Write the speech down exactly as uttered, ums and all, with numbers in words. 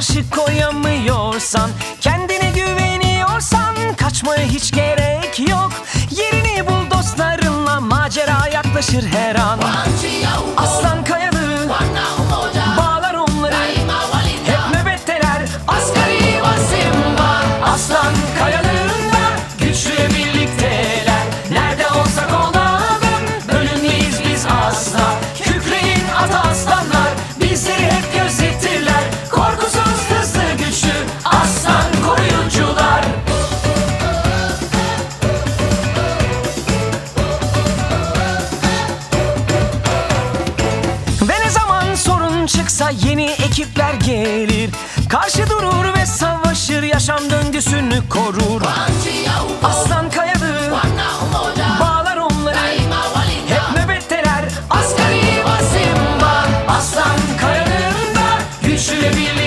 karşı koyamıyorsan, kendine güveniyorsan kaçmaya hiç gerek yok. Yerini bul dostlarınla, macera yaklaşır her an. Aslan kayalı bağlar onları, hep nöbetteler Asgari ve Simba. Aslan kayalığında güçlü birlikteler, nerede olsak olalım bölünmeyiz biz asla. Kükreyin ata aslanlar, bizleri hep gözetirler. Korkusuz, hızlı, güçlü aslan koruyucular. Ve ne zaman sorun çıksa yeni ekipler gelir, karşı durur ve savaşır, yaşam döngüsünü korur. Aslan kayalı bağlar onları, hep nöbetteler Asgari ve Simba. Aslan kayalığında güçlü birlikteler.